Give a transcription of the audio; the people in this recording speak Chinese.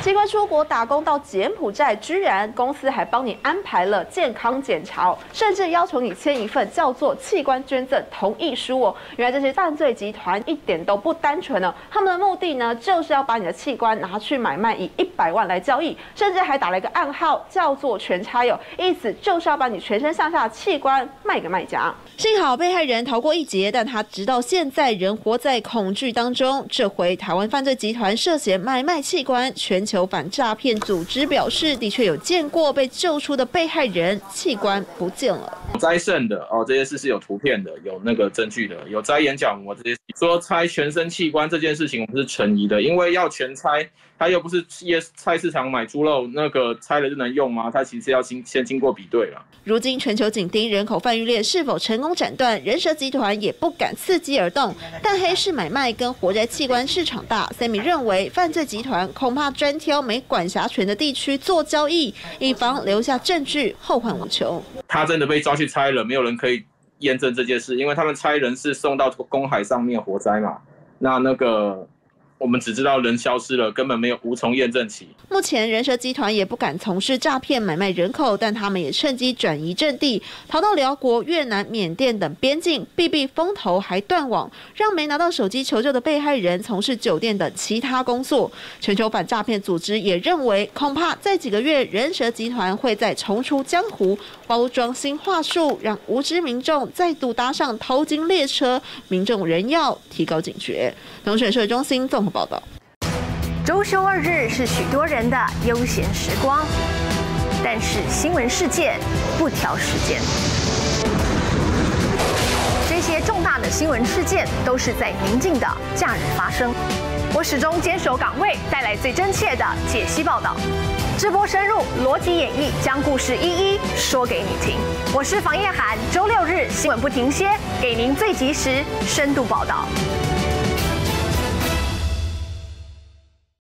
机关出国打工到柬埔寨，居然公司还帮你安排了健康检查，甚至要求你签一份叫做器官捐赠同意书哦。原来这些犯罪集团一点都不单纯哦，他们的目的呢，就是要把你的器官拿去买卖，以100万来交易，甚至还打了一个暗号叫做全差友，意思就是要把你全身上下的器官卖给卖家。幸好被害人逃过一劫，但他直到现在仍活在恐惧当中。这回台湾犯罪集团涉嫌买卖器官，全球反诈骗组织表示，的确有见过被救出的被害人器官不见了。 摘肾的哦，这些事是有图片的，有那个证据的，有摘眼角膜这些。说拆全身器官这件事情，我们是存疑的，因为要全拆，它又不是菜市场买猪肉，那个拆了就能用吗？它其实要先经过比对了。 如今全球紧盯人口贩运链是否成功斩断，人蛇集团也不敢伺机而动。但黑市买卖跟活摘器官市场大 ，Sammy 认为犯罪集团恐怕专挑没管辖权的地区做交易，以防留下证据后患无穷。 他真的被抓去拆了，没有人可以验证这件事，因为他们拆人是送到公海上面活摘嘛，那个。我们只知道人消失了，根本无从验证起。 目前人蛇集团也不敢从事诈骗买卖人口，但他们也趁机转移阵地，逃到辽国、越南、缅甸等边境，避风头还断网，让没拿到手机求救的被害人从事酒店等其他工作。全球反诈骗组织也认为，恐怕在几个月，人蛇集团会再重出江湖，包装新话术，让无知民众再度搭上淘金列车。民众仍要提高警觉。农选社中心综合报道。 周休2日是许多人的悠闲时光，但是新闻事件不挑时间。这些重大的新闻事件都是在宁静的假日发生。我始终坚守岗位，带来最真切的解析报道。直播深入，逻辑演绎，将故事一一说给你听。我是房叶涵，周6日新闻不停歇，给您最及时、深度报道。